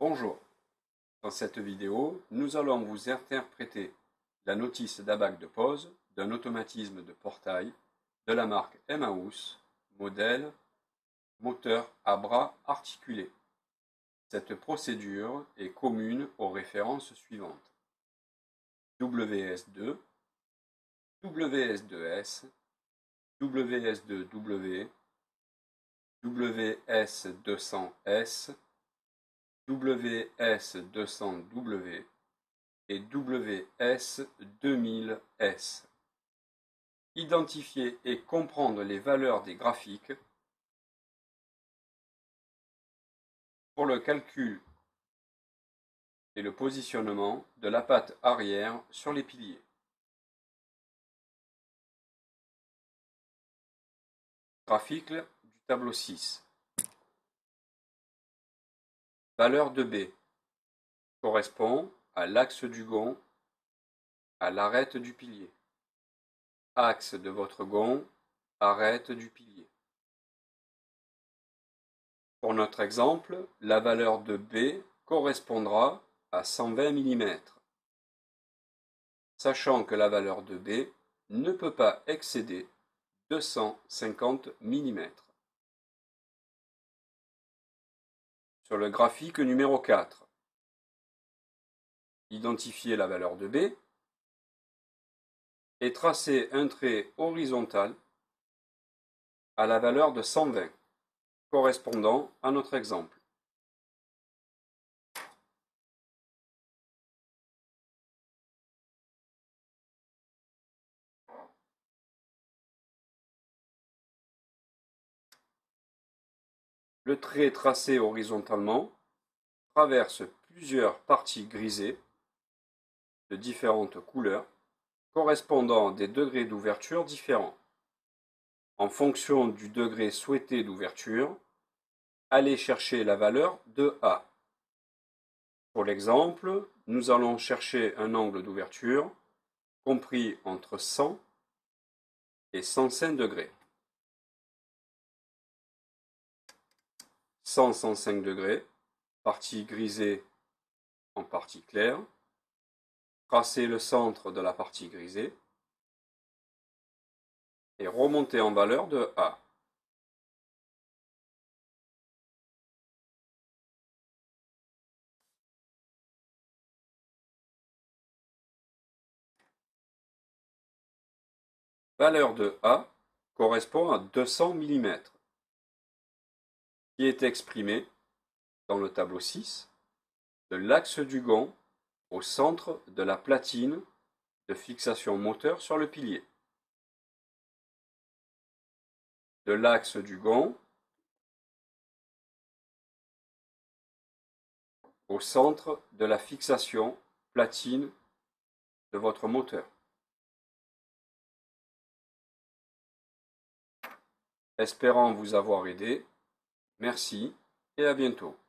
Bonjour, dans cette vidéo, nous allons vous interpréter la notice d'ABAC de pause d'un automatisme de portail de la marque Emmaüs, modèle moteur à bras articulés. Cette procédure est commune aux références suivantes: WS2, WS2S, WS2W, WS200S, WS200W et WS2000S. Identifier et comprendre les valeurs des graphiques pour le calcul et le positionnement de la patte arrière sur les piliers. Graphique du tableau 6. Valeur de B correspond à l'axe du gond, à l'arête du pilier. Axe de votre gond, arête du pilier. Pour notre exemple, la valeur de B correspondra à 120 mm, sachant que la valeur de B ne peut pas excéder 250 mm. Sur le graphique numéro 4, identifiez la valeur de B et tracez un trait horizontal à la valeur de 120, correspondant à notre exemple. Le trait tracé horizontalement traverse plusieurs parties grisées de différentes couleurs, correspondant à des degrés d'ouverture différents. En fonction du degré souhaité d'ouverture, allez chercher la valeur de A. Pour l'exemple, nous allons chercher un angle d'ouverture compris entre 100 et 105 degrés. 105 degrés, partie grisée en partie claire. Tracez le centre de la partie grisée et remontez en valeur de A. Valeur de A correspond à 200 mm, qui est exprimée dans le tableau 6 de l'axe du gond au centre de la platine de fixation moteur sur le pilier. De l'axe du gond au centre de la fixation platine de votre moteur. Espérant vous avoir aidé, merci et à bientôt.